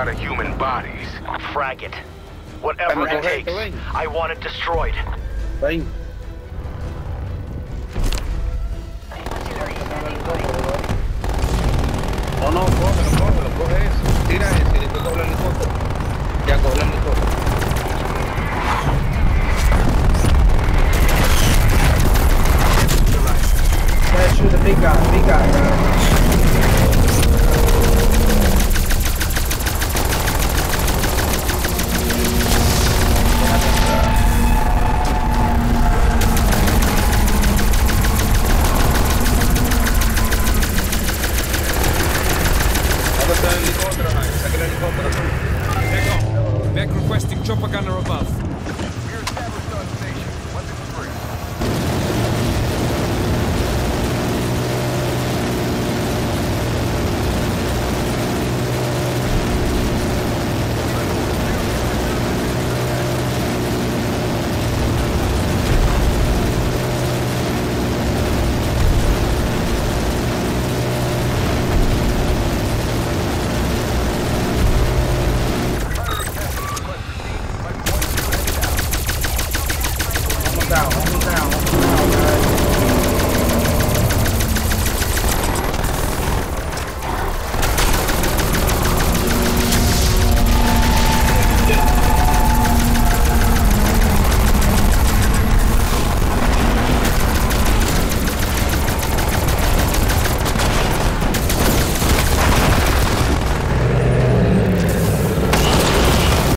out of human bodies. Frag it. Whatever it takes, I want it destroyed. Ven. No, cógelo, coge eso. Tira ese y después coge el helicóptero. Ya coge el helicóptero. Let's shoot the big guy,